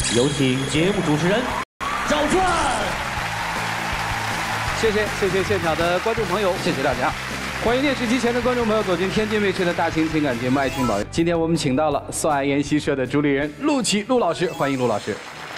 有请节目主持人赵传。 谢谢现场的观众朋友，谢谢大家。欢迎电视机前的观众朋友走进天津卫视的大型情感节目《爱情宝贝》。今天我们请到了宋爱研习社的主理人陆琪陆老师，欢迎陆老师。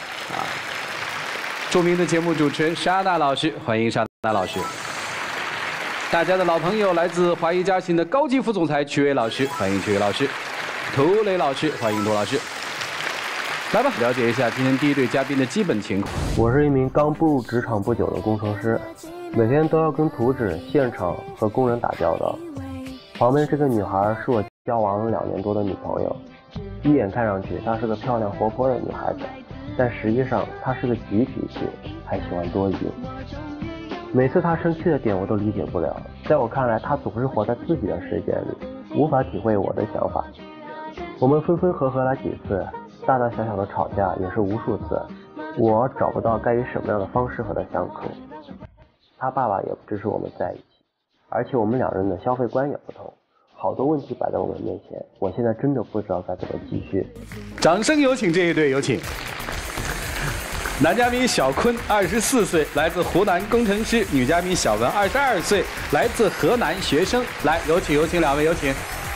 著名的节目主持人沙大老师，欢迎沙大老师。大家的老朋友，来自华谊嘉信的高级副总裁曲伟老师，欢迎曲伟老师。涂磊老师，欢迎涂老师。来吧，了解一下今天第一对嘉宾的基本情况。 我是一名刚步入职场不久的工程师，每天都要跟图纸、现场和工人打交道。旁边这个女孩是我交往了2年多的女朋友，一眼看上去她是个漂亮活泼的女孩子，但实际上她是个急脾气，还喜欢多疑。每次她生气的点我都理解不了，在我看来她总是活在自己的世界里，无法体会我的想法。我们分分合合了几次，大大小小的吵架也是无数次，我找不到该以什么样的方式和他相处。他爸爸也不支持我们在一起，而且我们2人的消费观也不同，好多问题摆在我们面前，我现在真的不知道该怎么继续。 掌声有请这一对，有请。男嘉宾小坤24岁，来自湖南工程师；女嘉宾小文22岁，来自河南学生。来，有请两位，有请。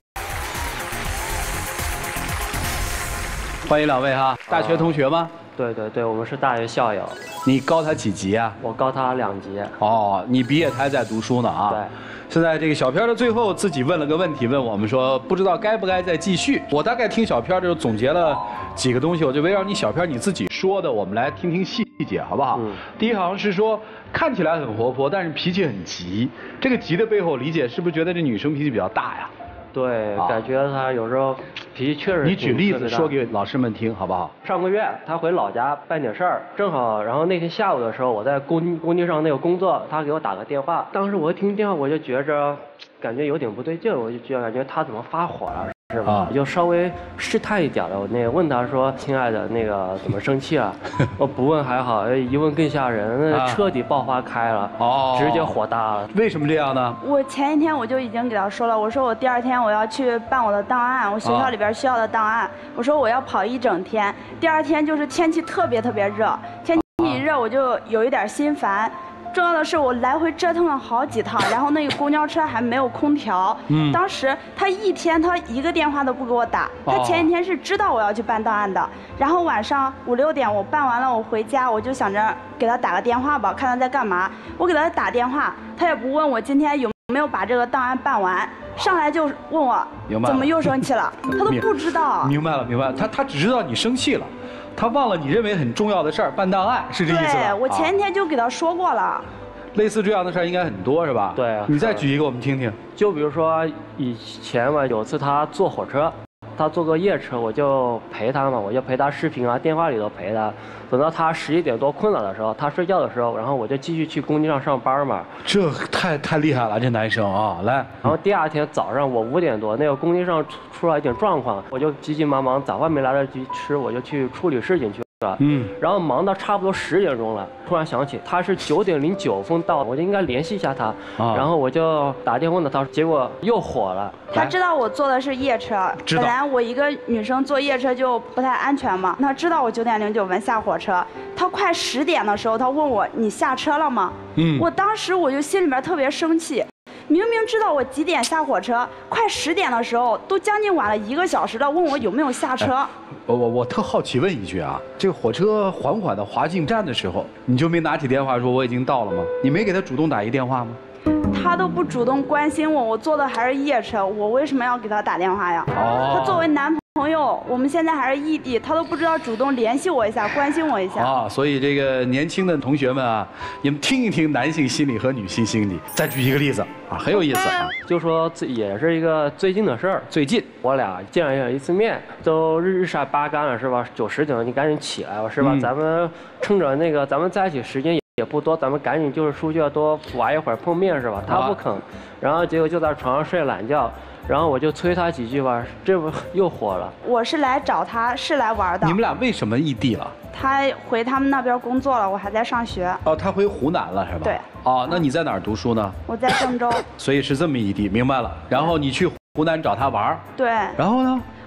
欢迎两位哈，大学同学吗？ 对，我们是大学校友。 你高他几级啊？ 我高他2级。 哦，你毕业他还在读书呢啊。 对。 现在这个小片的最后自己问了个问题，问我们说不知道该不该再继续。我大概听小片的时候总结了几个东西，我就围绕你小片你自己说的，我们来听听细节好不好？第一好像是说看起来很活泼，但是脾气很急。这个急的背后理解是不是觉得这女生脾气比较大呀？ 对，感觉她有时候脾气确实。 你举例子说给老师们听好不好？ 上个月她回老家办点事儿，正好，然后那天下午的时候我在工地上那个工作，她给我打个电话，当时我一听电话我就觉着感觉有点不对劲，我就感觉她怎么发火了。是吧？我就稍微试探一点了，我那个问他说：“亲爱的，那个怎么生气了？”我不问还好，一问更吓人，彻底爆发开了，直接火大了。 为什么这样呢？ 我前一天我就已经给他说了，我说我第2天我要去办我的档案，我学校里边需要的档案，我说我要跑1整天。第2天就是天气特别热，天气一热我就有一点心烦。重要的是我来回折腾了好几趟，然后那个公交车还没有空调。当时他一天他1个电话都不给我打，他前一天是知道我要去办档案的。然后晚上5、6点我办完了，我回家我就想着给他打个电话吧，看他在干嘛。我给他打电话，他也不问我今天有没有把这个档案办完，上来就问我怎么又生气了，他都不知道。 明白了，他只知道你生气了。他忘了你认为很重要的事儿，办档案是这意思吧？ 对，我前一天就给他说过了。 类似这样的事儿应该很多是吧？ 对。 你再举一个我们听听。 就比如说以前嘛，有次他坐火车，他坐个夜车，我就陪他嘛，我就陪他视频啊，电话里头陪他。等到他11点多困了的时候，他睡觉的时候，然后我就继续去工地上上班嘛。这太厉害了，这男生啊！来。 然后第2天早上我5点多，那个工地上出了一点状况，我就急急忙忙，早饭没来得及吃，我就去处理事情去了。然后忙到差不多10点钟了，突然想起他是9点09分到，我就应该联系一下他。然后我就打电话问他，结果又火了。 他知道我坐的是夜车，本来我一个女生坐夜车就不太安全嘛。他知道我9点09分下火车，他快10点的时候，他问我你下车了吗？我当时我就心里面特别生气。明明知道我几点下火车，快10点的时候，都将近晚了1个小时了，问我有没有下车。 我特好奇问一句啊，这个火车缓缓的滑进站的时候，你就没拿起电话说我已经到了吗？你没给他主动打一电话吗？ 他都不主动关心我，我坐的还是夜车，我为什么要给他打电话呀？他作为男朋友，我们现在还是异地，他都不知道主动联系我一下，关心我一下。 所以这个年轻的同学们啊，你们听一听男性心理和女性心理。再举一个例子啊，很有意思啊， 就说这也是一个最近的事儿。最近我俩见了一次面，都日晒8竿了是吧？9、10点你赶紧起来吧是吧？咱们趁着那个咱们在一起时间也不多，咱们赶紧就是出去要多玩一会儿碰面是吧？他不肯，然后结果就在床上睡懒觉。然后我就催他几句吧，这不又火了。我是来找他，是来玩的。 你们俩为什么异地了？ 他回他们那边工作了，我还在上学。 他回湖南了是吧？ 对。 那你在哪儿读书呢？ 我在郑州。 所以是这么异地，明白了。然后你去湖南找他玩。 对。 然后呢？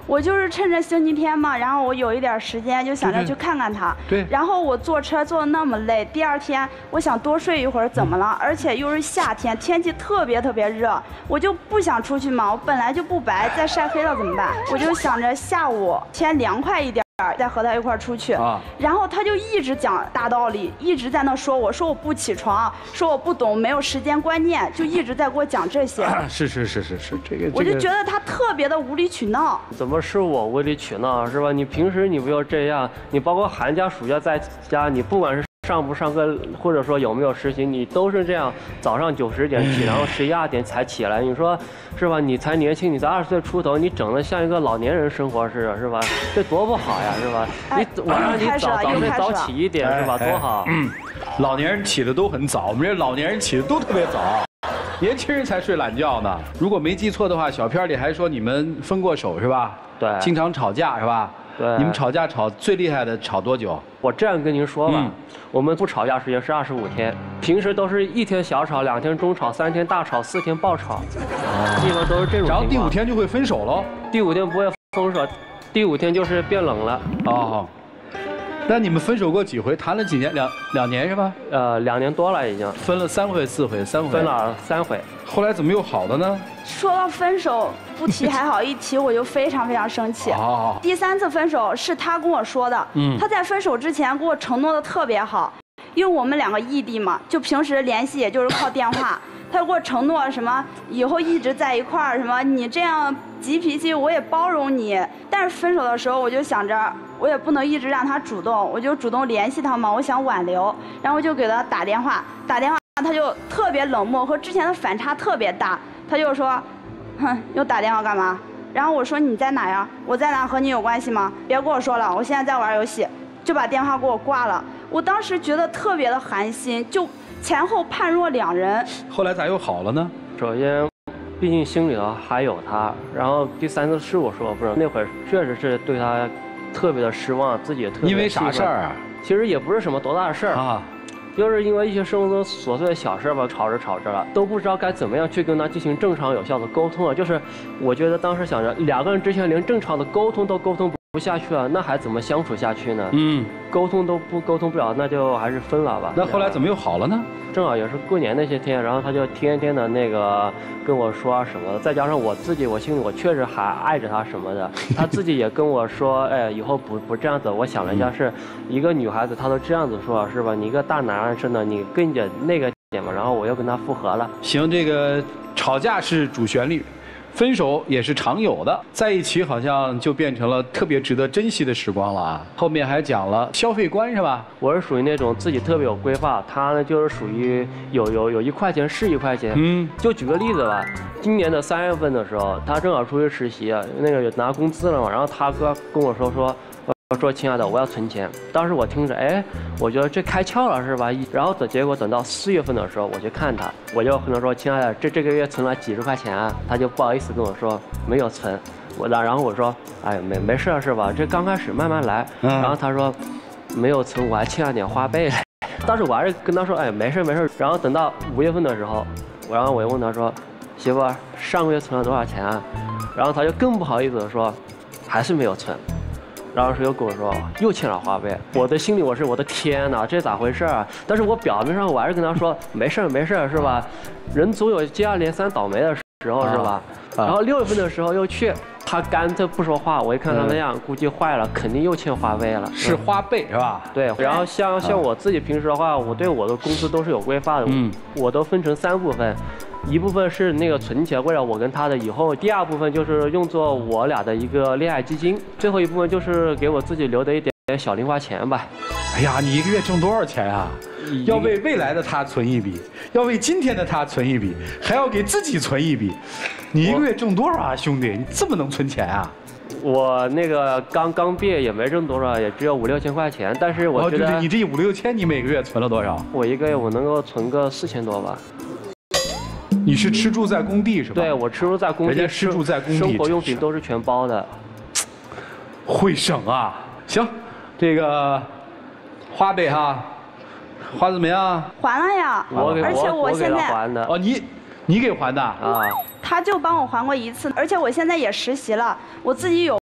我就是趁着星期天嘛，然后我有一点时间，就想着去看看他。 对。 然后我坐车坐得那么累，第二天我想多睡一会儿，怎么了？而且又是夏天，天气特别热，我就不想出去嘛。我本来就不白，再晒黑了怎么办？我就想着下午天凉快一点。再和他一块出去，然后他就一直讲大道理，一直在那说我不起床，说我不懂，没有时间观念，就一直在给我讲这些。 是，这个我就觉得他特别的无理取闹。 怎么是我无理取闹是吧？你平时你不要这样，你包括寒假暑假在家，你不管是上不上课，或者说有没有实习，你都是这样，早上9、10点起，然后11、12点才起来。你说是吧？你才年轻，你才20岁出头，你整得像一个老年人生活似的，是吧？这多不好呀，是吧？你晚上你早起一点是吧？多好。 老年人起的都很早，我们这老年人起的都特别早，年轻人才睡懒觉呢。如果没记错的话，小片里还说你们分过手是吧？ 对。 经常吵架是吧？ 对。 你们吵架最厉害的吵多久？ 我这样跟您说吧，我们不吵架时间是25天，平时都是1天小吵，2天中吵，3天大吵，4天暴吵，基本都是这种情况。 然后第5天就会分手喽？ 第5天不会分手，第5天就是变冷了。 哦，那你们分手过几回？谈了几年？两年是吧 ？2年多了已经。 分了3回、4回、3回。 分了3回。 后来怎么又好的呢？ 说到分手，不提还好，一提我就非常生气。第3次分手是他跟我说的，他在分手之前给我承诺的特别好，因为我们2个异地嘛，就平时联系也就是靠电话。他给我承诺什么以后一直在一块儿，什么你这样急脾气我也包容你。但是分手的时候我就想着我也不能一直让他主动，我就主动联系他嘛，我想挽留，然后就给他打电话他就特别冷漠，和之前的反差特别大。他就说，哼，又打电话干嘛？然后我说你在哪呀？我在哪和你有关系吗？别跟我说了，我现在在玩游戏，就把电话给我挂了。我当时觉得特别的寒心，就前后判若两人。 后来咋又好了呢？ 首先，毕竟心里头还有他，然后第3次是我说不是，那会儿确实是对他特别的失望，自己也特别。 因为啥事儿啊？ 其实也不是什么多大的事儿啊。就是因为一些生活中琐碎的小事吧，吵着了，都不知道该怎么样去跟他进行正常有效的沟通了。就是我觉得当时想着，2个人之前连正常的沟通都沟通不下去了，那还怎么相处下去呢？沟通不了，那就还是分了吧。 那后来怎么又好了呢？ 正好也是过年那些天，然后他就天天的那个跟我说什么的，再加上我心里我确实还爱着他什么的，他自己也跟我说，哎，以后不这样子。我想了一下，是一个女孩子，她都这样子说，是吧？你一个大男生的，你跟着那个点嘛，然后我又跟他复合了。 行，这个吵架是主旋律。分手也是常有的，在一起好像就变成了特别值得珍惜的时光了啊。后面还讲了消费观是吧？ 我是属于那种自己特别有规划，他呢就是属于有1块钱是1块钱。就举个例子吧，今年的3月份的时候，他正好出去实习，那个拿工资了嘛，然后他哥跟我说亲爱的，我要存钱。当时我听着，哎，我觉得这开窍了是吧？然后结果等到4月份的时候，我去看他，我就跟他说，亲爱的，这个月存了几十块钱啊？他就不好意思跟我说没有存。然后我说，哎，没事是吧？这刚开始慢慢来。然后他说没有存，我还欠了点花呗。当时我还是跟他说，哎，没事。然后等到5月份的时候，然后我又问他说，媳妇，上个月存了多少钱啊？然后他就更不好意思的说，还是没有存。然后又跟我说又欠了花呗，我的心里我的天哪，这咋回事啊？但是我表面上我还是跟他说没事是吧？人总有接二连三倒霉的时候是吧？然后6月份的时候又去，他干脆不说话，我一看他那样，估计坏了，肯定又欠花呗了。 是花呗是吧？ 对。然后像我自己平时的话，我对我的工资都是有规划的，我都分成3部分。一部分是那个存钱，为了我跟他的以后；第2部分就是用作我俩的一个恋爱基金；最后一部分就是给我自己留的一点小零花钱吧。 哎呀，你1个月挣多少钱啊？要为未来的他存一笔，要为今天的他存一笔，还要给自己存一笔。你1个月挣多少啊，兄弟？你这么能存钱啊？ 我那个刚毕业也没挣多少，也只有5、6千块钱。但是我觉得你这5、6千，你每个月存了多少？ 我1个月我能够存个4000多吧。 你是吃住在工地是吧？ 对，我吃住在工地， 人家吃住在工地， 生活用品都是全包的。 会省啊！行，这个花呗哈，还怎么样？ 还了呀，而且我现在还的。 哦，你给还的啊？ 他就帮我还过1次，而且我现在也实习了，我自己有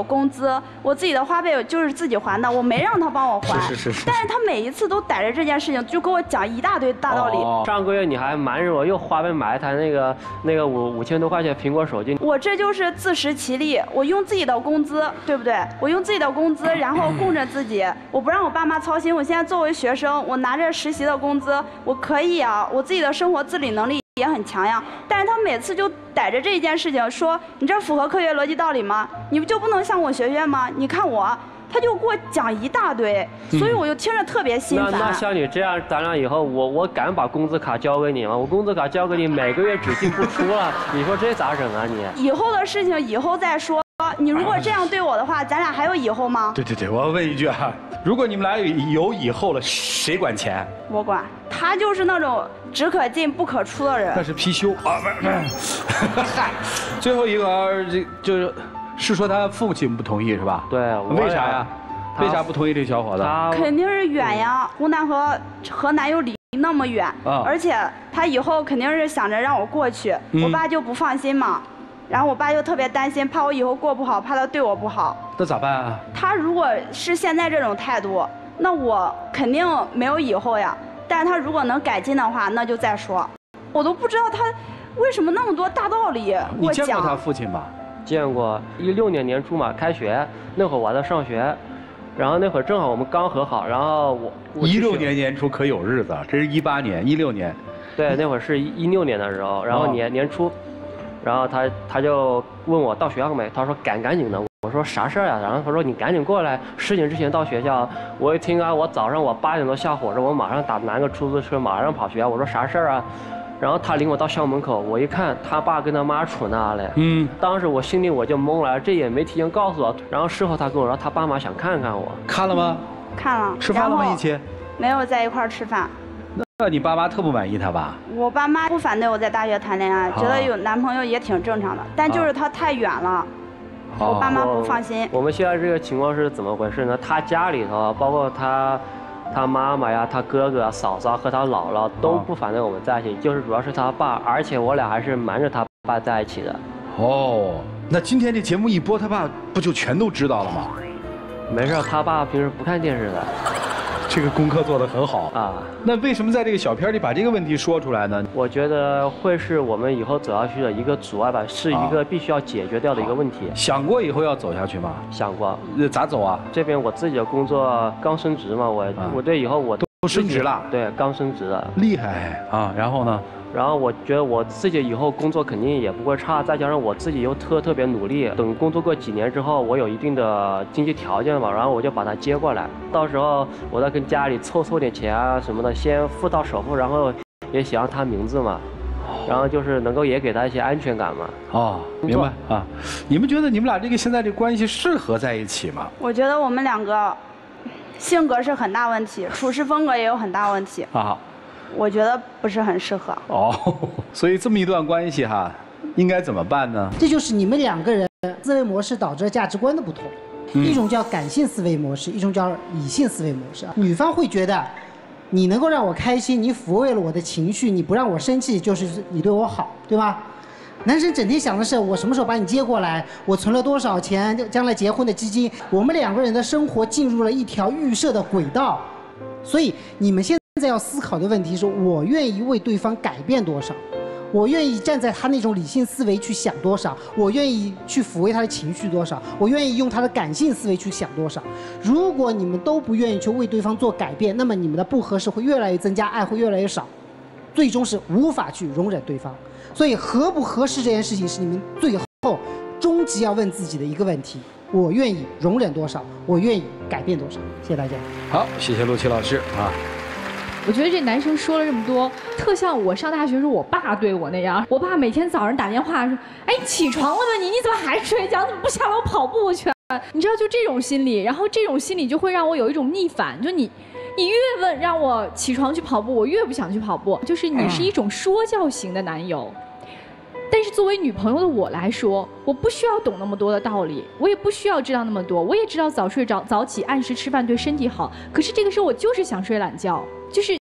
工资，我自己的花呗就是自己还的，我没让他帮我还。 是。 但是他每一次都逮着这件事情，就给我讲一大堆大道理。 上个月你还瞒着我又花呗买一台那个5000多块钱苹果手机。 我这就是自食其力，我用自己的工资，对不对？我用自己的工资，然后供着自己，我不让我爸妈操心。我现在作为学生，我拿着实习的工资，我可以啊，我自己的生活自理能力也很强呀。但是他每次就逮着这一件事情说，你这符合科学逻辑道理吗？你就不能向我学学吗？你看我。他就给我讲一大堆，所以我就听着特别心烦。 那像你这样，咱俩以后我敢把工资卡交给你吗？我工资卡交给你，每个月只进不出了，你说这咋整啊你？ 以后的事情以后再说。你如果这样对我的话，咱俩还有以后吗？ 对，我要问一句啊，如果你们俩有以后了，谁管钱？ 我管。他就是那种只可进不可出的人。 那是貔貅啊，不是。嗨，最后一个是说他父亲不同意是吧？ 对， 为啥呀？为啥不同意这小伙子？ 肯定是远呀，湖南和河南又离那么远，而且他以后肯定是想着让我过去，我爸就不放心嘛。然后我爸又特别担心，怕我以后过不好，怕他对我不好。 那咋办啊？ 他如果是现在这种态度，那我肯定没有以后呀。但是他如果能改进的话，那就再说。我都不知道他为什么那么多大道理我讲。你见过他父亲吗？ 见过，16年年初嘛，开学那会儿我还在上学，然后那会儿正好我们刚和好，然后我 16年年初可有日子，这是18年，16年。 对，那会儿是16年的时候，然后年初，然后他就问我到学校没，他说赶紧的，我说啥事儿呀？然后他说你赶紧过来，10点之前到学校。我一听啊，我早上我8点多下火车，我马上拿个出租车马上跑学校。我说啥事儿啊？然后他领我到校门口，我一看他爸跟他妈处那嘞，当时我心里我就懵了，这也没提前告诉我。然后事后他跟我说，他爸妈想看看我， 看了吗？ 看了。 吃饭了吗？一起？ 没有在一块儿吃饭。 那你爸妈特不满意他吧？ 我爸妈不反对我在大学谈恋爱，觉得有男朋友也挺正常的，但就是他太远了，我爸妈不放心。 我们现在这个情况是怎么回事呢？他家里头包括他妈妈呀、他哥哥、嫂嫂和他姥姥都不反对我们在一起，就是主要是他爸，而且我俩还是瞒着他爸在一起的。 那今天这节目一播，他爸不就全都知道了吗？ 没事，他爸平时不看电视的。 这个功课做得很好啊。那为什么在这个小片里把这个问题说出来呢？ 我觉得会是我们以后走下去的一个阻碍吧，是一个必须要解决掉的一个问题。 想过以后要走下去吗？ 想过。 咋走啊？ 这边我自己的工作刚升职嘛，我对以后我都升职了。 对，刚升职了。 厉害啊！然后呢？ 然后我觉得我自己以后工作肯定也不会差，再加上我自己又特别努力，等工作过几年之后，我有一定的经济条件嘛，然后我就把他接过来，到时候我再跟家里凑点钱啊什么的，先付到首付，然后也写上他名字嘛，然后就是能够也给他一些安全感嘛。 明白啊。你们觉得你们俩这个现在这关系适合在一起吗？ 我觉得我们两个性格是很大问题，处事风格也有很大问题。我觉得不是很适合。 所以这么一段关系哈，应该怎么办呢？ 这就是你们2个人思维模式导致价值观的不同，一种叫感性思维模式，一种叫理性思维模式。女方会觉得，你能够让我开心，你抚慰了我的情绪，你不让我生气，就是你对我好，对吧？男生整天想的是我什么时候把你接过来，我存了多少钱，将来结婚的基金。我们2个人的生活进入了一条预设的轨道，所以你们现在要思考的问题是，我愿意为对方改变多少，我愿意站在他那种理性思维去想多少，我愿意去抚慰他的情绪多少，我愿意用他的感性思维去想多少。如果你们都不愿意去为对方做改变，那么你们的不合适会越来越增加，爱会越来越少，最终是无法去容忍对方。所以合不合适这件事情是你们最后终极要问自己的一个问题，我愿意容忍多少，我愿意改变多少。谢谢大家。 好，谢谢陆琪老师啊。 我觉得这男生说了这么多，特像我上大学时候我爸对我那样。我爸每天早上打电话说：“哎，起床了吗你？你怎么还睡觉？怎么不下楼跑步去？”你知道，就这种心理，然后这种心理就会让我有一种逆反，就你越问让我起床去跑步，我越不想去跑步。就是你是一种说教型的男友。但是作为女朋友的我来说，我不需要懂那么多的道理，我也不需要知道那么多，我也知道早睡早起、按时吃饭对身体好。可是这个时候我就是想睡懒觉，就是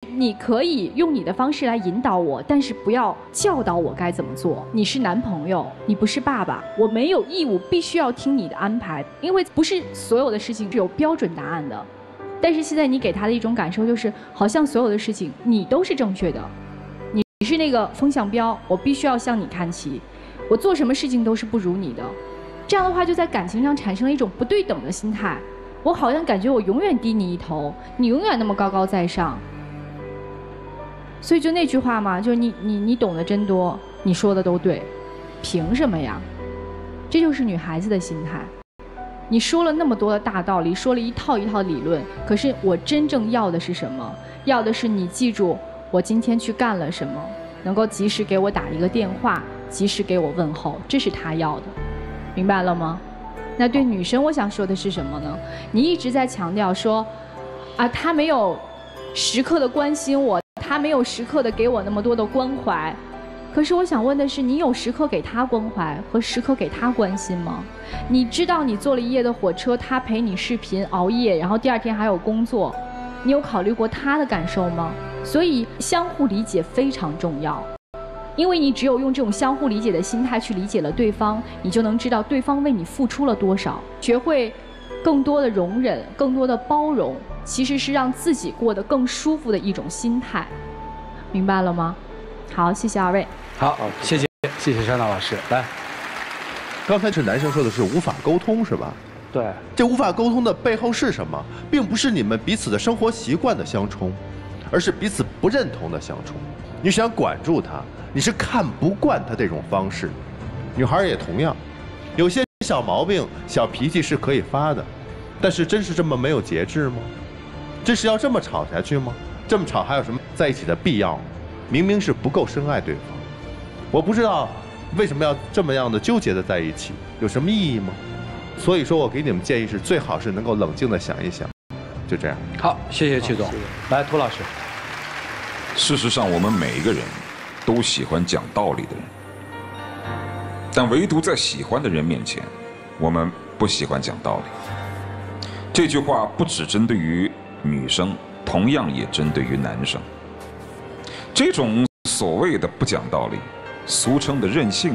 你可以用你的方式来引导我，但是不要教导我该怎么做。你是男朋友，你不是爸爸，我没有义务必须要听你的安排，因为不是所有的事情是有标准答案的。但是现在你给他的一种感受就是，好像所有的事情你都是正确的，你是那个风向标，我必须要向你看齐，我做什么事情都是不如你的。这样的话就在感情上产生了一种不对等的心态，我好像感觉我永远低你一头，你永远那么高高在上。所以就那句话嘛，就是你懂得真多，你说的都对，凭什么呀？这就是女孩子的心态。你说了那么多的大道理，说了一套一套理论，可是我真正要的是什么？要的是你记住我今天去干了什么，能够及时给我打一个电话，及时给我问候，这是他要的，明白了吗？那对女生我想说的是什么呢？你一直在强调说，啊，他没有时刻的关心我，他没有时刻的给我那么多的关怀。可是我想问的是，你有时刻给他关怀和时刻给他关心吗？你知道你坐了一夜的火车，他陪你视频熬夜，然后第二天还有工作，你有考虑过他的感受吗？所以相互理解非常重要，因为你只有用这种相互理解的心态去理解了对方，你就能知道对方为你付出了多少，学会更多的容忍，更多的包容，其实是让自己过得更舒服的一种心态，明白了吗？好，谢谢二位。 好，谢谢山岛老师。来， 刚才是男生说的是无法沟通是吧？ 对， 这无法沟通的背后是什么？并不是你们彼此的生活习惯的相冲，而是彼此不认同的相冲。你想管住他，你是看不惯他这种方式。女孩也同样，有些小毛病、小脾气是可以发的，但是真是这么没有节制吗？真是要这么吵下去吗？这么吵还有什么在一起的必要吗？明明是不够深爱对方，我不知道为什么要这么样的纠结的在一起，有什么意义吗？所以说我给你们建议是，最好是能够冷静的想一想，就这样。 好，谢谢曲总。来，涂老师。 事实上，我们每一个人都喜欢讲道理的人，但唯独在喜欢的人面前，我们不喜欢讲道理。这句话不只针对于女生，同样也针对于男生。这种所谓的不讲道理，俗称的任性，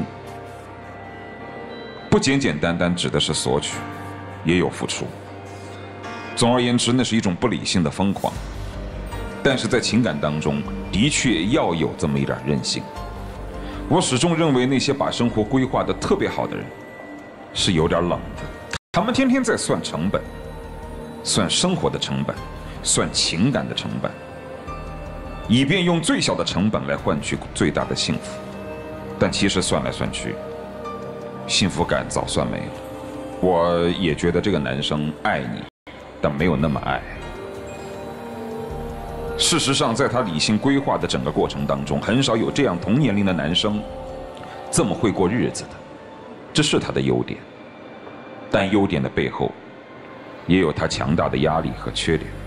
不简简单单指的是索取，也有付出。总而言之，那是一种不理性的疯狂。但是在情感当中，的确要有这么一点任性。我始终认为，那些把生活规划得特别好的人，是有点冷的。他们天天在算成本，算生活的成本，算情感的成本，以便用最小的成本来换取最大的幸福。但其实算来算去，幸福感早算没了。我也觉得这个男生爱你，但没有那么爱。事实上，在他理性规划的整个过程当中，很少有这样同年龄的男生这么会过日子的。这是他的优点，但优点的背后也有他强大的压力和缺点。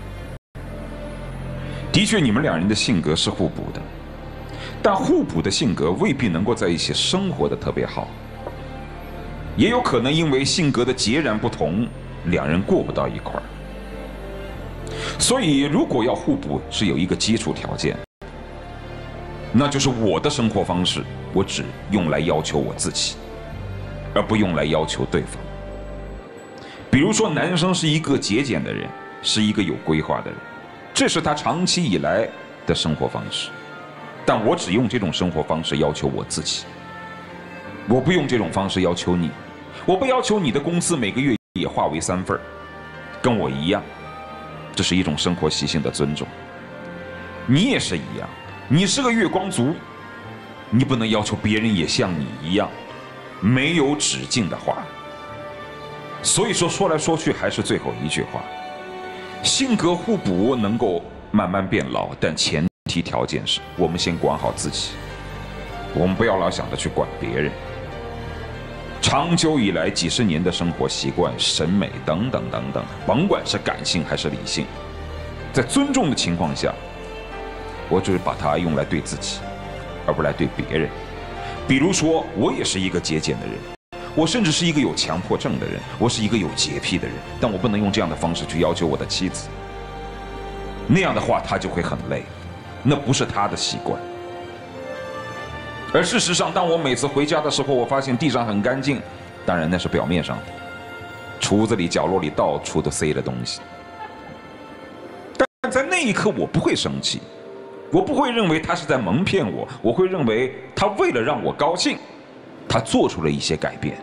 的确，你们两人的性格是互补的，但互补的性格未必能够在一起生活的特别好，也有可能因为性格的截然不同，两人过不到一块儿。所以，如果要互补，是有一个基础条件，那就是我的生活方式，我只用来要求我自己，而不用来要求对方。比如说，男生是一个节俭的人，是一个有规划的人，这是他长期以来的生活方式，但我只用这种生活方式要求我自己，我不用这种方式要求你，我不要求你的工资每个月也划为3份，跟我一样。这是一种生活习性的尊重。你也是一样，你是个月光族，你不能要求别人也像你一样没有止境的花。所以说来说去还是最后一句话，性格互补能够慢慢变老，但前提条件是我们先管好自己，我们不要老想着去管别人。长久以来几十年的生活习惯、审美等等等等，甭管是感性还是理性，在尊重的情况下，我只是把它用来对自己，而不来对别人。比如说，我也是一个节俭的人，我甚至是一个有强迫症的人，我是一个有洁癖的人，但我不能用这样的方式去要求我的妻子，那样的话她就会很累。 那不是他的习惯。而事实上，当我每次回家的时候，我发现地上很干净，当然那是表面上的，橱子里、角落里到处都塞着东西。但在那一刻，我不会生气，我不会认为他是在蒙骗我，我会认为他为了让我高兴，他做出了一些改变。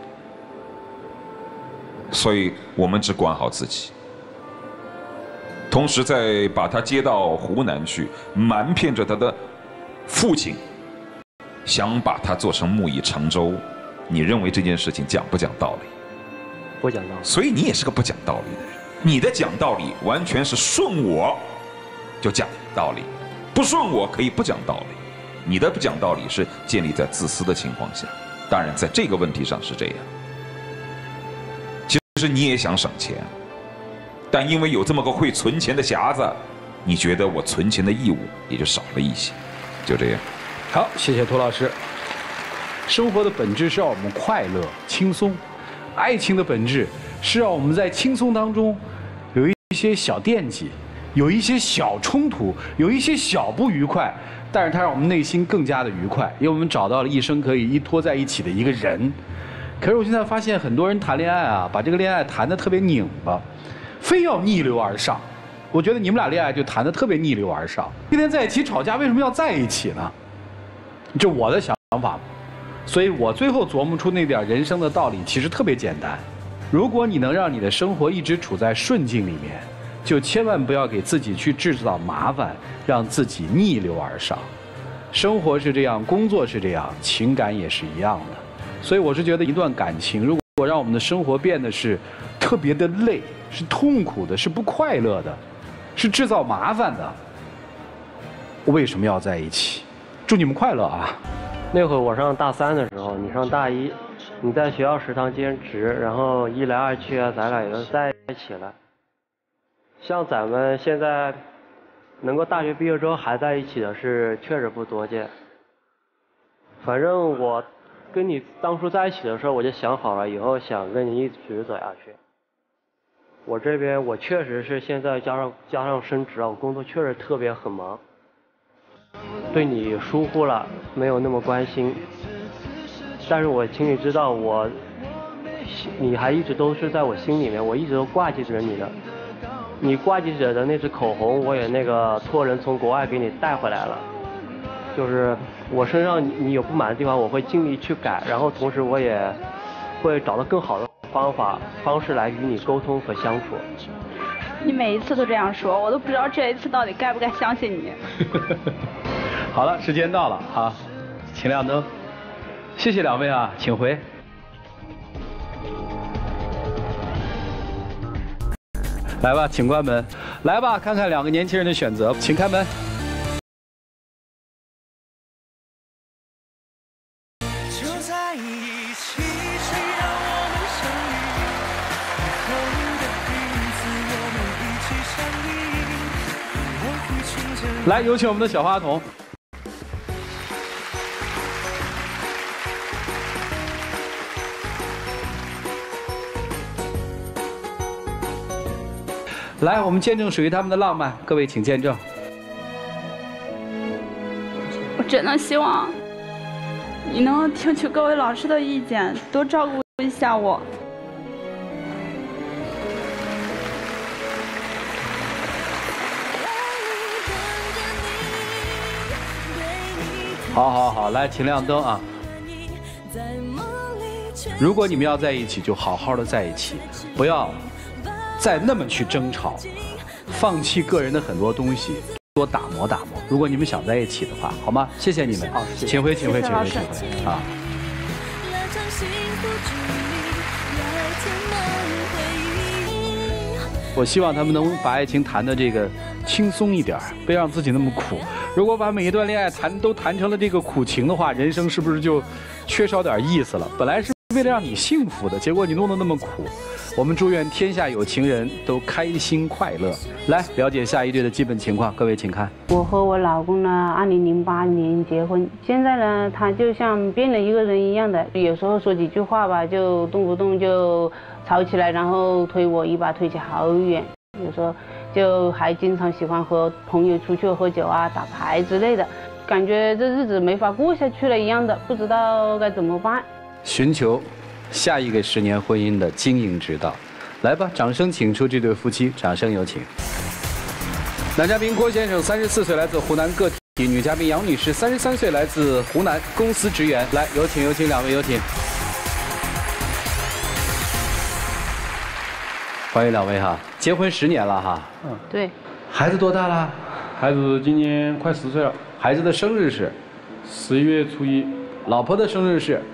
所以我们只管好自己，同时再把他接到湖南去，瞒骗着他的父亲，想把他做成木已成舟。你认为这件事情讲不讲道理？ 不讲道理。 所以你也是个不讲道理的人。你的讲道理完全是顺我就讲道理，不顺我可以不讲道理。你的不讲道理是建立在自私的情况下，当然在这个问题上是这样。其实你也想省钱，但因为有这么个会存钱的匣子，你觉得我存钱的义务也就少了一些，就这样。 好，谢谢涂老师。生活的本质是让我们快乐、轻松，爱情的本质是让我们在轻松当中有一些小惦记，有一些小冲突，有一些小不愉快，但是它让我们内心更加的愉快，因为我们找到了一生可以依托在一起的一个人。可是我现在发现很多人谈恋爱啊，把这个恋爱谈得特别拧巴，非要逆流而上。我觉得你们俩恋爱就谈得特别逆流而上，天天在一起吵架，为什么要在一起呢？这我的想法。所以我最后琢磨出那点人生的道理，其实特别简单。如果你能让你的生活一直处在顺境里面，就千万不要给自己去制造麻烦，让自己逆流而上。生活是这样，工作是这样，情感也是一样的。所以我是觉得，一段感情如果让我们的生活变得是特别的累，是痛苦的，是不快乐的，是制造麻烦的，为什么要在一起？祝你们快乐啊！ 那会儿我上大3的时候，你上大1，你在学校食堂兼职，然后一来二去啊，咱俩也就在一起了。像咱们现在能够大学毕业之后还在一起的是确实不多见。反正我跟你当初在一起的时候，我就想好了，以后想跟你一直走下去。我这边我确实是现在加上升职啊，我工作确实特别很忙。对你疏忽了，没有那么关心，但是我请你知道，你还一直都是在我心里面，我一直都挂记着你的。你挂记着的那支口红，我也那个托人从国外给你带回来了。就是我身上你有不满的地方，我会尽力去改，然后同时我也会找到更好的方式来与你沟通和相处。 你每一次都这样说，我都不知道这一次到底该不该相信你。 好了，时间到了啊，请亮灯。谢谢两位啊，请回。来吧，请关门。来吧，看看两个年轻人的选择，请开门。来，有请我们的小花童。来，我们见证属于他们的浪漫，各位请见证。 我真的希望你能听取各位老师的意见，多照顾一下我。 好好好，来，请亮灯啊！如果你们要在一起，就好好的在一起，不要再那么去争吵，放弃个人的很多东西，多打磨打磨。如果你们想在一起的话，好吗？谢谢你们，请回，请回，请回，请回啊！我希望他们能把爱情谈的这个轻松一点，别让自己那么苦。如果把每一段恋爱都谈成了这个苦情的话，人生是不是就缺少点意思了？本来是为了让你幸福的，结果你弄得那么苦。我们祝愿天下有情人都开心快乐。来了解下一对的基本情况，各位请看。 我和我老公呢，2008年结婚，现在呢，他就像变了一个人一样的，有时候说几句话吧，就动不动就吵起来，然后推我一把推起好远。有时候就还经常喜欢和朋友出去喝酒啊、打牌之类的，感觉这日子没法过下去了一样的，不知道该怎么办。 寻求下一个10年婚姻的经营之道，来吧，掌声请出这对夫妻，掌声有请。男嘉宾郭先生34岁，来自湖南个体；女嘉宾杨女士33岁，来自湖南公司职员。来，有请两位，有请。欢迎两位哈，结婚10年了哈。 对。 孩子多大了？ 孩子今年快10岁了。 孩子的生日是 11月初1。 老婆的生日是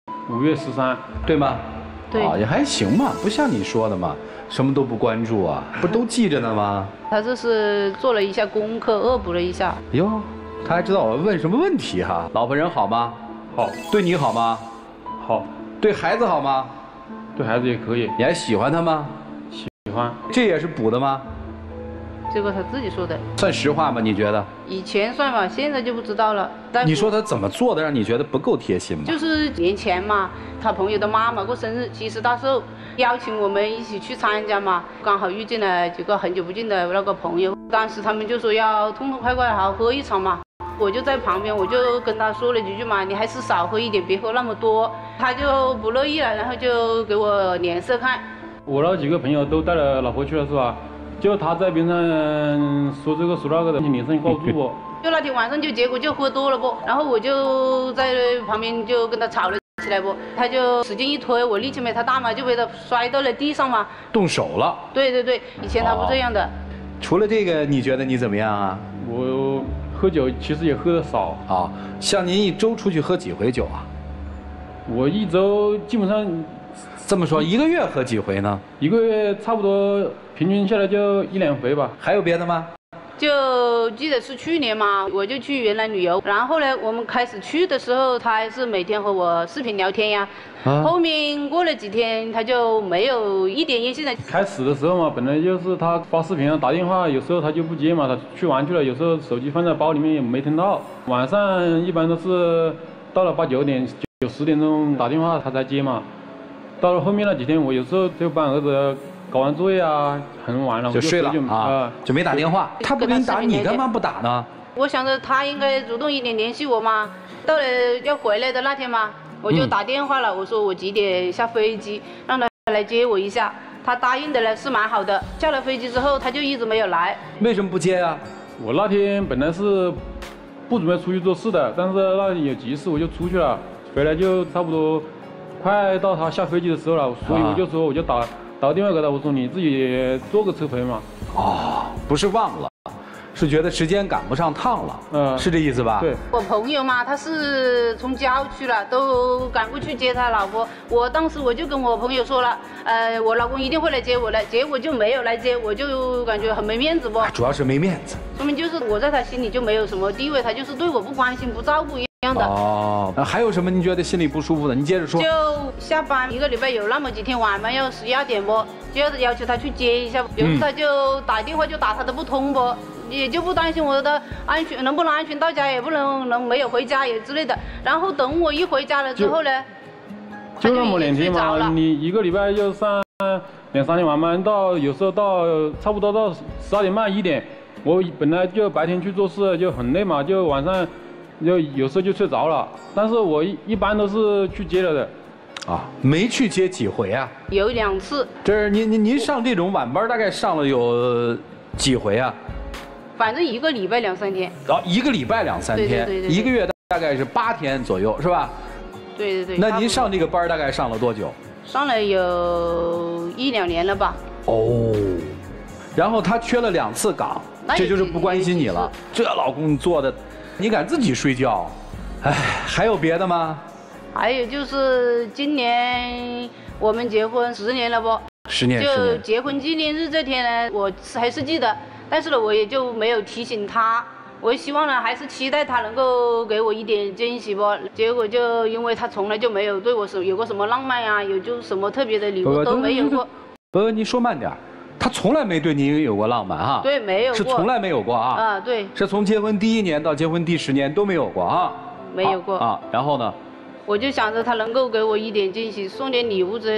5月13， 对吗？ 对。 也还行嘛，不像你说的嘛，什么都不关注啊，不都记着呢吗？ 他这是做了一下功课，恶补了一下。 哟，他还知道我问什么问题哈。老婆人好吗？ 好。 对你好吗？ 好。 对孩子好吗？ 对孩子也可以。 你还喜欢他吗？ 喜欢。 这也是补的吗？ 这个他自己说的。 算实话吗？你觉得？ 以前算吧，现在就不知道了。 你说他怎么做的让你觉得不够贴心吗？ 就是年前嘛，他朋友的妈妈过生日，70大寿，邀请我们一起去参加嘛。刚好遇见了几个很久不见的那个朋友，当时他们就说要痛痛快快好好喝一场嘛。我就在旁边，我就跟他说了几句嘛，你还是少喝一点，别喝那么多。他就不乐意了，然后就给我脸色看。 我那几个朋友都带了老婆去了是吧？就他在边上说这个说那个的，脸上告诉我。 就那天晚上结果就喝多了不，然后我就在旁边就跟他吵了起来不，他就使劲一推，我力气没他大嘛，就被他摔到了地上嘛。 动手了。 对，以前他不这样的。 除了这个，你觉得你怎么样啊？ 我喝酒其实也喝得少啊。像您1周出去喝几回酒啊？ 我1周基本上。 这么说，1个月喝几回呢 ？1个月差不多，平均下来就1、2回吧。 还有别的吗？ 就记得是去年嘛，我就去云南旅游，然后呢，我们开始去的时候，他还是每天和我视频聊天呀。后面过了几天，他就没有一点音信了。 开始的时候嘛，本来就是他发视频啊、打电话，有时候他就不接嘛，他去玩去了，有时候手机放在包里面也没听到。晚上一般都是到了8、9点、9、10点钟打电话他才接嘛。到了后面那几天，我有时候就帮儿子搞完作业啊，很晚了就睡了啊，就没打电话。他不给你打，你干嘛不打呢？ 我想着他应该主动一点联系我嘛。到了要回来的那天嘛，我就打电话了，我说我几点下飞机，让他来接我一下。他答应的呢是蛮好的。下了飞机之后，他就一直没有来。 为什么不接啊？ 我那天本来是不准备出去做事的，但是那天有急事，我就出去了，回来就差不多。快到他下飞机的时候了，所以我就说，我就打电话给他，我说你自己坐个车回嘛。 不是忘了，是觉得时间赶不上趟了，是这意思吧？ 对。 我朋友嘛，他是从郊区了，都赶过去接他老婆。我当时我就跟我朋友说了，我老公一定会来接我的，结果就没有来接，我就感觉很没面子不？ 主要是没面子。 说明就是我在他心里就没有什么地位，他就是对我不关心、不照顾一样的。 还有什么你觉得心里不舒服的？你接着说。 就下班1个礼拜有那么几天晚上要11、2点不，就要求他去接一下，有时他就打电话就打他都不通不，也就不担心我的安全，能不能安全到家，也不能没有回家也之类的。然后等我一回家了之后呢， 就那么2天嘛，你1个礼拜就上2、3天晚班，到有时候到差不多到12点半1点，我本来就白天去做事就很累嘛，就晚上。有时候就睡着了，但是我一般都是去接了的。 没去接几回啊？ 有2次。 这是您上这种晚班大概上了有几回啊？ 反正1个礼拜2、3天。 1个礼拜2、3天， 对 1个月大概是8天左右，是吧？ 对。 那您上这个班大概上了多久？ 上了有1、2年了吧。 然后他缺了2次岗，这就是不关心你了。这老公做的。你敢自己睡觉？还有别的吗？ 还有就是今年我们结婚10年了不？10年。就结婚纪念日这天呢，我还是记得，但是呢，我也就没有提醒他。我希望呢，还是期待他能够给我一点惊喜不？结果就因为他从来就没有对我有过什么浪漫呀，就什么特别的礼物都没有过。 你说慢点。他从来没对您有过浪漫哈？ 对，没有过。 是从来没有过啊？ 对。 是从结婚第1年到结婚第10年都没有过啊？ 没有过啊。然后呢？ 我就想着他能够给我一点惊喜，送点礼物之类的。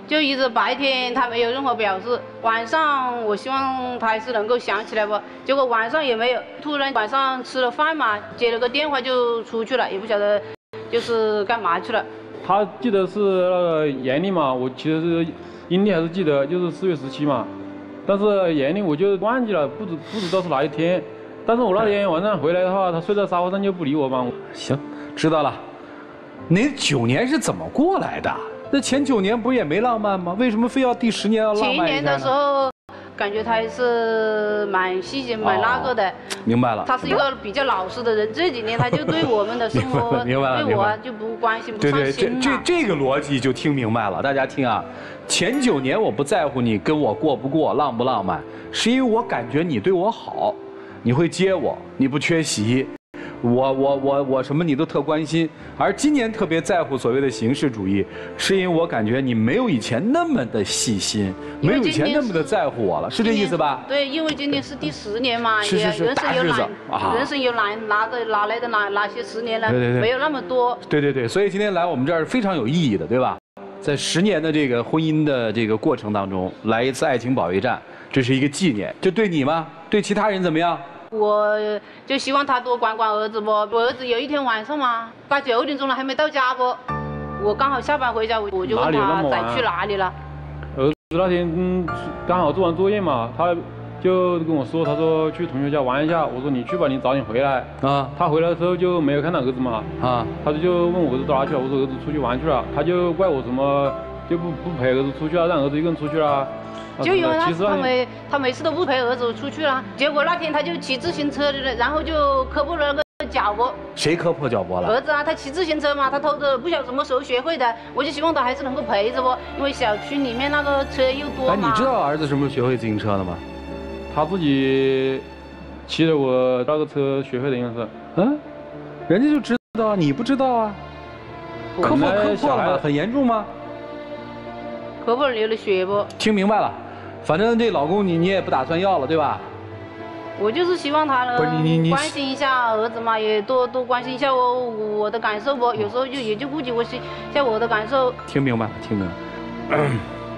就一直白天他没有任何表示，晚上我希望他还是能够想起来不，结果晚上也没有，突然晚上吃了饭嘛，接了个电话就出去了，也不晓得就是干嘛去了。 他记得是那个阳历嘛，我其实是阴历还是记得，就是4月17嘛，但是阳历我就忘记了，不知道是哪一天。但是我那天晚上回来的话，他睡在沙发上就不理我嘛。 行，知道了。那9年是怎么过来的？那前9年不是也没浪漫吗？为什么非要第10年要浪漫一下呢？ 前1年的时候，感觉他还是蛮细心、蛮那个的。 明白了。 他是一个比较老实的人，这几年他就对我们的生活，对我就不关心、不上心了。 这个逻辑就听明白了。大家听啊，前9年我不在乎你跟我过不过、浪不浪漫，是因为我感觉你对我好，你会接我，你不缺席。我什么你都特关心，而今年特别在乎所谓的形式主义，是因为我感觉你没有以前那么的细心，没有以前那么的在乎我了，是这意思吧？ 对，因为今年是第10年嘛， 是人生有难，人生有哪来的哪些10年呢？ 对， 没有那么多。 对，所以今天来我们这儿是非常有意义的，对吧？在10年的这个婚姻的这个过程当中，来一次爱情保卫战，这是一个纪念。这对你吗？对其他人怎么样？ 我就希望他多管管儿子不，我儿子有一天晚上嘛，8、9点钟了还没到家不，我刚好下班回家，我就问他在去哪里了。 儿子那天刚好做完作业嘛，他就跟我说，他说去同学家玩一下，我说你去吧，你早点回来。啊。他回来的时候就没有看到儿子嘛。啊。他就问我儿子到哪去了，我说儿子出去玩去了，他就怪我什么就不陪儿子出去啊，让儿子一个人出去了。 就因为他每次都不陪儿子出去了，结果那天他就骑自行车的了，然后就磕破了那个脚脖。 谁磕破脚脖了？ 儿子啊，他骑自行车嘛，他偷着不晓得什么时候学会的，我就希望他还是能够陪着我，因为小区里面那个车又多嘛。 你知道儿子什么时候学会自行车的吗？ 他自己骑着我那个车学会的，应该是。 嗯，人家就知道，你不知道啊？磕破了，很严重吗？ 磕破了流了血不？ 听明白了。反正这老公你也不打算要了，对吧？ 我就是希望他能关心一下儿子嘛，也多关心一下我的感受不？有时候也就顾及一下我的感受。 听明白了，听明白了。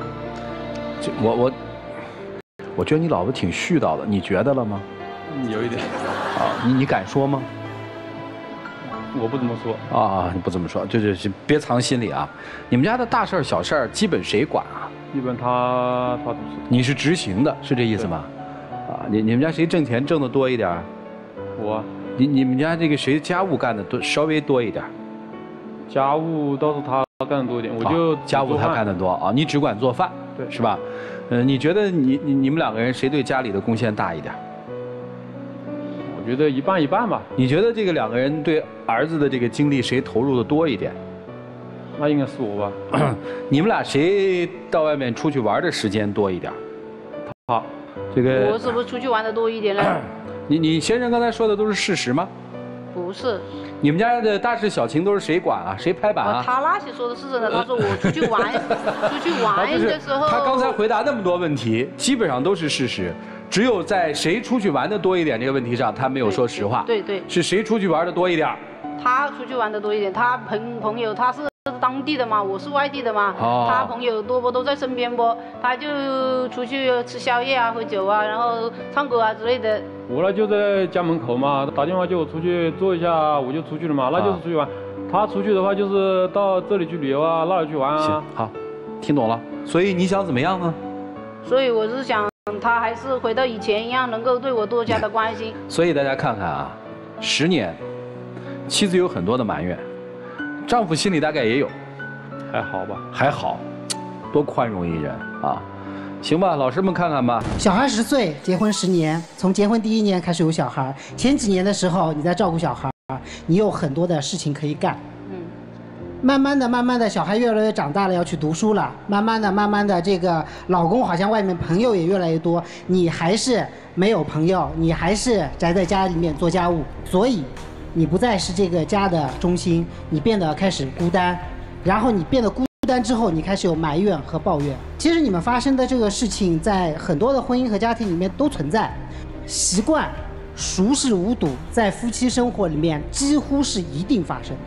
我觉得你老婆挺絮叨的，你觉得了吗？ 有一点。 啊，你敢说吗？ 我不怎么说。 啊，你不怎么说，就是别藏心里啊。你们家的大事儿、小事儿，基本谁管啊？ 基本他主持。 你是执行的，是这意思吗？啊，你们家谁挣钱挣得多一点？ 我。 你们家这个谁家务干的稍微多一点？ 家务倒是他干的多一点，我就家务他干的多啊，你只管做饭， 对， 是吧？你觉得你们2个人谁对家里的贡献大一点？ 我觉得一半一半吧。 你觉得这个2个人对儿子的这个精力谁投入的多一点？ 那应该是我吧。 你们俩谁到外面出去玩的时间多一点？ 好， 这个我是不是出去玩的多一点呢？ 你先生刚才说的都是事实吗？ 不是。 你们家的大事小情都是谁管啊？谁拍板啊？ 他那些说的是真的，他说我出去玩，出去玩的时候。 他刚才回答那么多问题，基本上都是事实，只有在谁出去玩的多一点这个问题上，他没有说实话。 对， 是谁出去玩的多一点？ 他出去玩的多一点，他朋友他是当地的嘛，我是外地的嘛，他朋友多不都在身边不，他就出去吃宵夜啊、喝酒啊，然后唱歌啊之类的。 我呢就在家门口嘛，打电话叫我出去坐一下，我就出去了嘛，那就是出去玩。他出去的话就是到这里去旅游啊，那里去玩啊。 行，好，听懂了。所以你想怎么样呢？ 所以我是想他还是回到以前一样，能够对我多加的关心。 所以大家看看啊，10年，妻子有很多的埋怨，丈夫心里大概也有。 还好吧？ 还好，多宽容一人啊！行吧，老师们看看吧。 小孩10岁，结婚10年，从结婚第1年开始有小孩，前几年的时候你在照顾小孩，你有很多的事情可以干。慢慢的，小孩越来越长大了，要去读书了。慢慢的，这个老公好像外面朋友也越来越多，你还是没有朋友，你还是宅在家里面做家务，所以你不再是这个家的中心，你变得开始孤单。然后你变得孤单之后，你开始有埋怨和抱怨。其实你们发生的这个事情，在很多的婚姻和家庭里面都存在。习惯、熟视无睹，在夫妻生活里面几乎是一定发生的。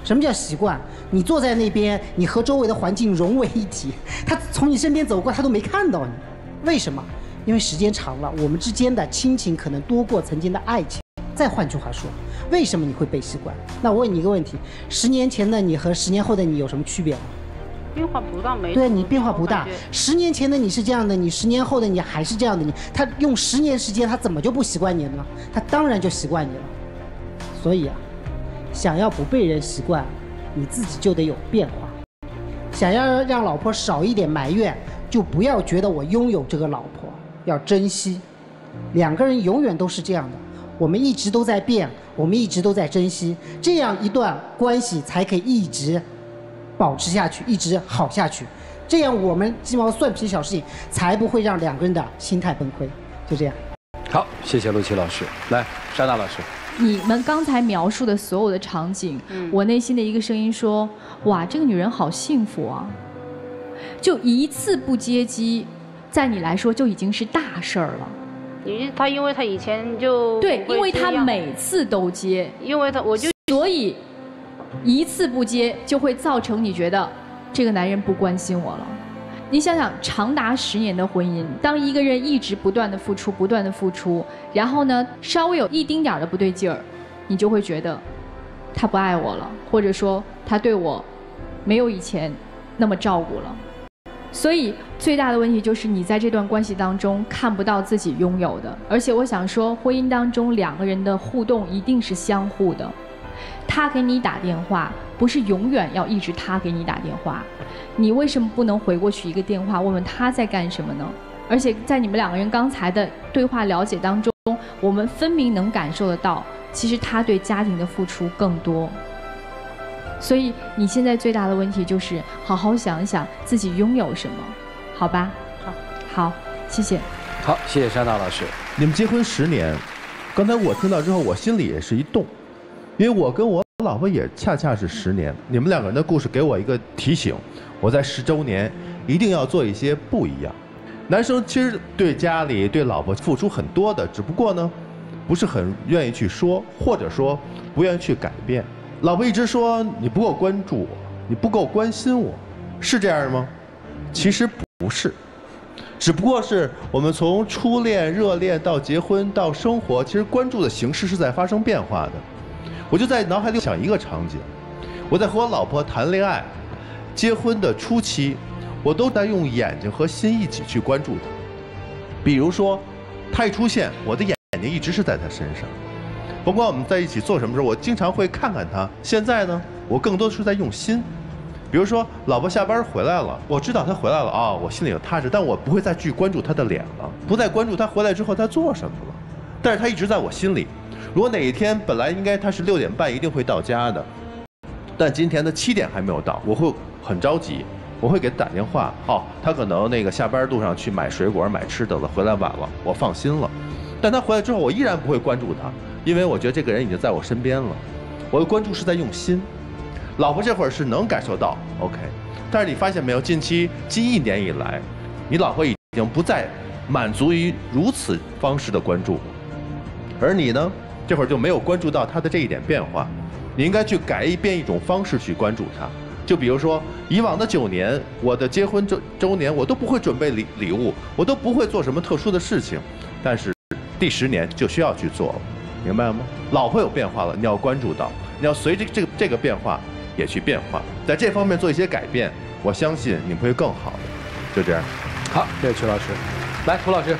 什么叫习惯？你坐在那边，你和周围的环境融为一体，他从你身边走过，他都没看到你，为什么？因为时间长了，我们之间的亲情可能多过曾经的爱情。再换句话说，为什么你会背习惯？那我问你一个问题：10年前的你和10年后的你有什么区别吗？ 变化不大，没。 对，你变化不大。10年前的你是这样的，你10年后的你还是这样的你，他用10年时间，他怎么就不习惯你了呢？他当然就习惯你了。所以啊，想要不被人习惯，你自己就得有变化。想要让老婆少一点埋怨，就不要觉得我拥有这个老婆，要珍惜。2个人永远都是这样的，我们一直都在变，我们一直都在珍惜，这样一段关系才可以一直保持下去，一直好下去。这样我们鸡毛蒜皮小事情才不会让2个人的心态崩溃。就这样。 好，谢谢陆琪老师。来，珊娜老师。 你们刚才描述的所有的场景，我内心的一个声音说：哇，这个女人好幸福啊！就一次不接机，在你来说就已经是大事儿了。 因为他以前就对，因为他每次都接， 因为我就所以一次不接就会造成你觉得这个男人不关心我了。你想想，长达10年的婚姻，当一个人一直不断的付出，不断的付出，然后呢，稍微有一丁点的不对劲儿，你就会觉得他不爱我了，或者说他对我没有以前那么照顾了。所以最大的问题就是你在这段关系当中看不到自己拥有的。而且我想说，婚姻当中2个人的互动一定是相互的。他给你打电话，不是永远要一直他给你打电话，你为什么不能回过去一个电话问问他在干什么呢？而且在你们2个人刚才的对话了解当中，我们分明能感受得到，其实他对家庭的付出更多。所以你现在最大的问题就是好好想一想自己拥有什么，好吧？好，谢谢。 好，谢谢珊娜老师。 你们结婚10年，刚才我听到之后，我心里也是一动，因为我跟我老婆也恰恰是10年。你们2个人的故事给我一个提醒，我在10周年一定要做一些不一样。男生其实对家里对老婆付出很多的，只不过呢，不是很愿意去说，或者说不愿意去改变。老婆一直说你不够关注我，你不够关心我，是这样吗？其实不是，只不过是我们从初恋、热恋到结婚到生活，其实关注的形式是在发生变化的。我就在脑海里想一个场景，我在和我老婆谈恋爱、结婚的初期，我都在用眼睛和心一起去关注她。比如说，她一出现，我的眼睛一直是在她身上。甭管我们在一起做什么时候，我经常会看看她。现在呢，我更多的是在用心。比如说，老婆下班回来了，我知道她回来了啊，我心里有踏实，但我不会再去关注她的脸了，不再关注她回来之后她做什么了。但是她一直在我心里。如果哪一天本来应该她是6点半一定会到家的，但今天的7点还没有到，我会很着急，我会给她打电话。哦，她可能那个下班路上去买水果、买吃的了，回来晚了，我放心了。但她回来之后，我依然不会关注她。因为我觉得这个人已经在我身边了，我的关注是在用心。老婆这会儿是能感受到 OK， 但是你发现没有，近1年以来，你老婆已经不再满足于如此方式的关注，而你呢，这会儿就没有关注到她的这一点变化。你应该去改变一种方式去关注她。就比如说，以往的9年，我的结婚周年，我都不会准备礼物，我都不会做什么特殊的事情，但是第10年就需要去做了。明白了吗？老婆有变化了，你要关注到，你要随着这个变化也去变化，在这方面做一些改变，我相信你们会更好的。就这样。 好，谢谢曲老师。来，涂老师。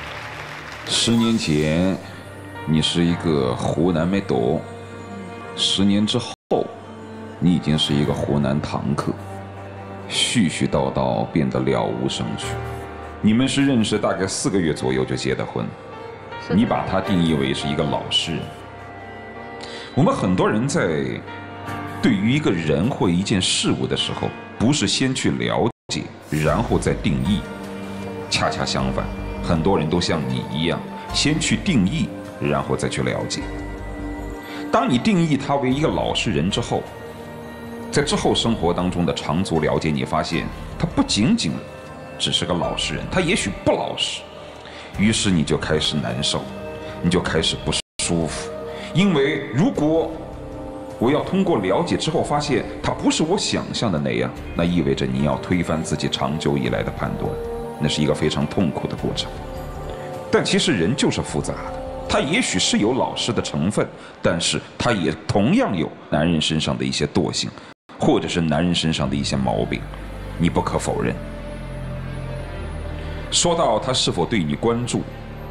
10年前，你是一个湖南妹朵；10年之后，你已经是一个湖南堂客，絮絮叨叨变得了无生趣。你们是认识大概4个月左右就结的婚。你把它定义为是一个老实人。我们很多人在对于一个人或一件事物的时候，不是先去了解，然后再定义。恰恰相反，很多人都像你一样，先去定义，然后再去了解。当你定义他为一个老实人之后，在之后生活当中的长足了解，你发现他不仅仅只是个老实人，他也许不老实。于是你就开始难受，你就开始不舒服，因为如果我要通过了解之后发现它不是我想象的那样，那意味着你要推翻自己长久以来的判断，那是一个非常痛苦的过程。但其实人就是复杂的，他也许是有老实的成分，但是他也同样有男人身上的一些惰性，或者是男人身上的一些毛病，你不可否认。说到他是否对你关注，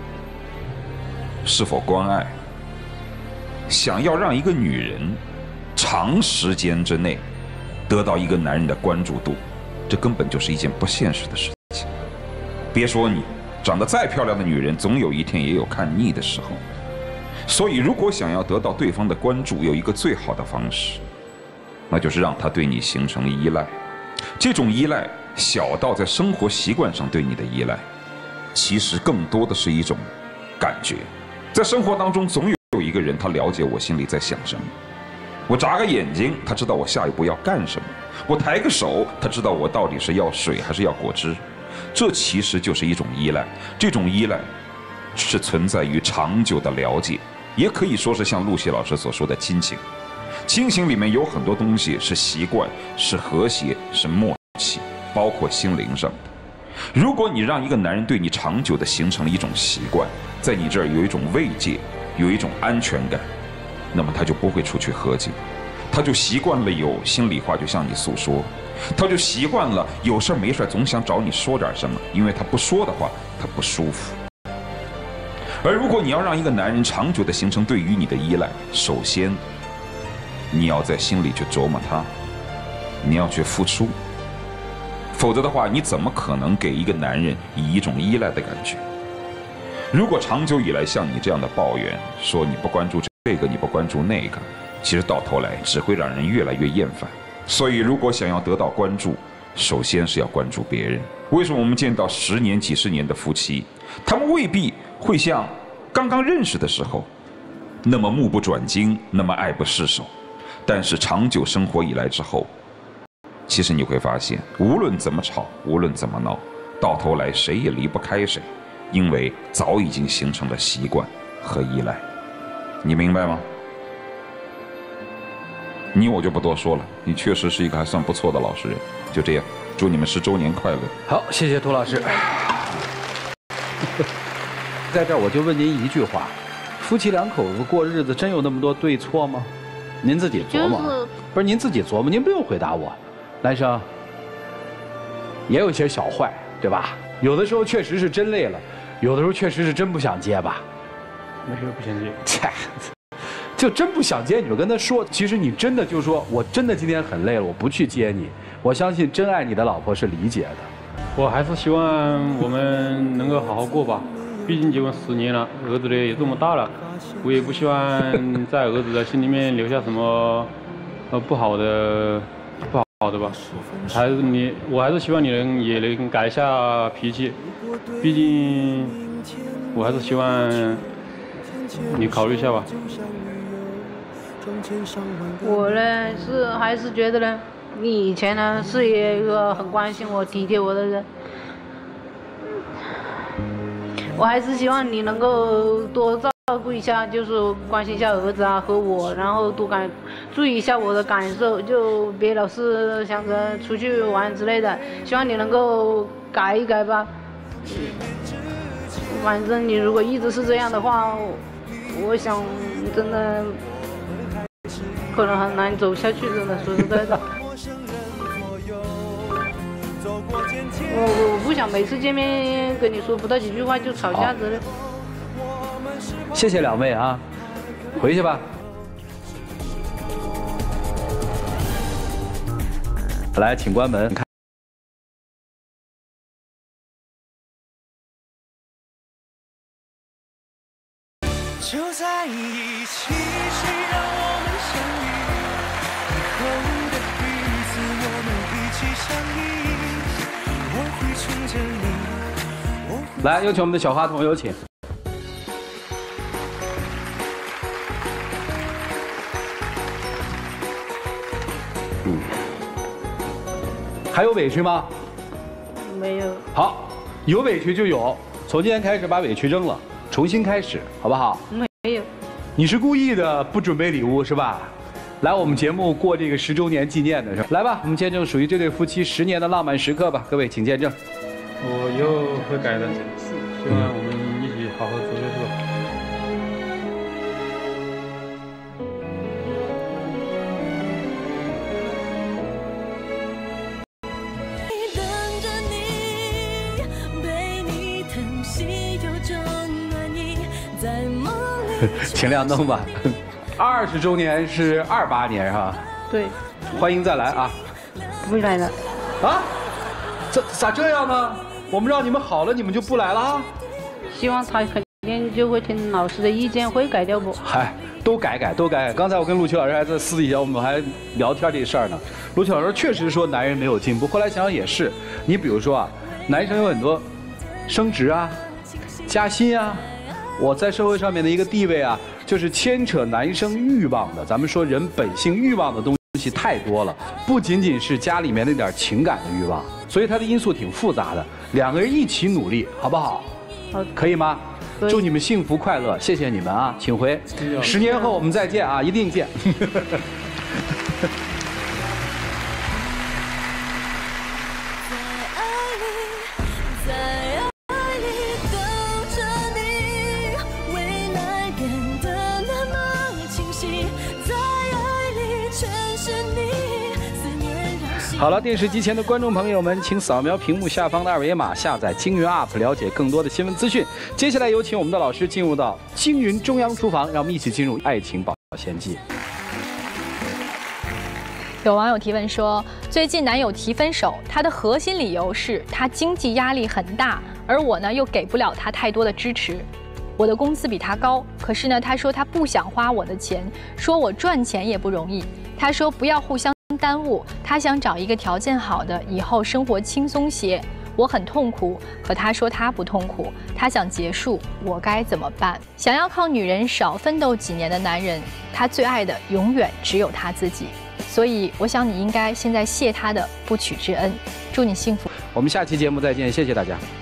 是否关爱，想要让一个女人长时间之内得到一个男人的关注度，这根本就是一件不现实的事情。别说你长得再漂亮的女人，总有一天也有看腻的时候。所以如果想要得到对方的关注，有一个最好的方式，那就是让他对你形成依赖。这种依赖小到在生活习惯上对你的依赖，其实更多的是一种感觉。在生活当中总有一个人，他了解我心里在想什么。我眨个眼睛，他知道我下一步要干什么；我抬个手，他知道我到底是要水还是要果汁。这其实就是一种依赖，这种依赖是存在于长久的了解，也可以说是像陆琪老师所说的亲情。亲情里面有很多东西是习惯，是和谐，是默契，包括心灵上的。如果你让一个男人对你长久的形成了一种习惯，在你这儿有一种慰藉，有一种安全感，那么他就不会出去喝酒，他就习惯了有心里话就向你诉说，他就习惯了有事没事总想找你说点什么，因为他不说的话他不舒服。而如果你要让一个男人长久的形成对于你的依赖，首先你要在心里去琢磨他，你要去付出，否则的话你怎么可能给一个男人以一种依赖的感觉？如果长久以来像你这样的抱怨，说你不关注这个，你不关注那个，其实到头来只会让人越来越厌烦。所以如果想要得到关注，首先是要关注别人。为什么我们见到10年、几十年的夫妻，他们未必会像刚刚认识的时候那么目不转睛，那么爱不释手，但是长久生活以来之后，其实你会发现，无论怎么吵，无论怎么闹，到头来谁也离不开谁，因为早已经形成了习惯和依赖。你明白吗？你我就不多说了，你确实是一个还算不错的老实人。就这样，祝你们10周年快乐。 好，谢谢涂老师。在这儿我就问您一句话，夫妻两口子过日子真有那么多对错吗？您自己琢磨。不是您自己琢磨，您不用回答我。男生也有一些小坏，对吧？有的时候确实是真累了，有的时候确实是真不想接吧。 没事，不想接。 就真不想接，你就跟他说，其实你真的就说，我真的今天很累了，我不去接你。我相信真爱你的老婆是理解的。 我还是希望我们能够好好过吧，毕竟结婚10年了，儿子呢也这么大了，我也不希望在儿子的心里面留下什么不好的吧。我还是希望你也能改一下脾气，毕竟我还是希望你考虑一下吧。 我呢还是觉得呢，你以前呢是一个很关心我、体贴我的人，我还是希望你能够多照顾一下，就是关心一下儿子啊和我，然后多注意一下我的感受，就别老是想着出去玩之类的。希望你能够改一改吧。反正你如果一直是这样的话，我想真的可能很难走下去，真的说实在的。我不想每次见面跟你说不到几句话就吵架之类。 谢谢两位啊，回去吧。来，请关门。 就在一起，谁让我们相遇？以后的日子，我们一起相依。我会宠着你。 来，有请我们的小话筒，有请。还有委屈吗？ 没有。 好，有委屈就有，从今天开始把委屈扔了，重新开始，好不好？ 没有。 你是故意的，不准备礼物是吧？ 来我们节目过这个10周年纪念的是吧？来吧，我们见证属于这对夫妻10年的浪漫时刻吧。各位，请见证。 我以后会改的，希望我们一起好好走下去吧。 请亮灯吧。20周年是28年是吧？ 对。 欢迎再来啊！ 不来了。 啊？咋这样呢？我们让你们好了，你们就不来了？ 希望他肯定就会听老师的意见，会改掉不？ 嗨，都改。刚才我跟陆秋老师还在私底下，我们还聊天这事儿呢。陆秋老师确实说男人没有进步，后来想想也是。你比如说啊，男生有很多升职啊、加薪啊，我在社会上面的一个地位啊，就是牵扯男生欲望的。咱们说人本性欲望的东西太多了，不仅仅是家里面那点情感的欲望，所以它的因素挺复杂的。2个人一起努力，好不好？ 好， 可以吗？祝你们幸福快乐，谢谢你们啊，请回。10年后我们再见啊，一定见。好了，电视机前的观众朋友们，请扫描屏幕下方的2维码，下载京云 App， 了解更多的新闻资讯。接下来有请我们的老师进入到京云中央厨房，让我们一起进入爱情保鲜剂。 有网友提问说，最近男友提分手，他的核心理由是他经济压力很大，而我呢又给不了他太多的支持。我的工资比他高，可是呢他说他不想花我的钱，说我赚钱也不容易。他说不要互相耽误，他想找一个条件好的，以后生活轻松些。我很痛苦，可他说他不痛苦，他想结束，我该怎么办？想要靠女人少奋斗几年的男人，他最爱的永远只有他自己。所以我想你应该现在谢他的不娶之恩，祝你幸福。 我们下期节目再见，谢谢大家。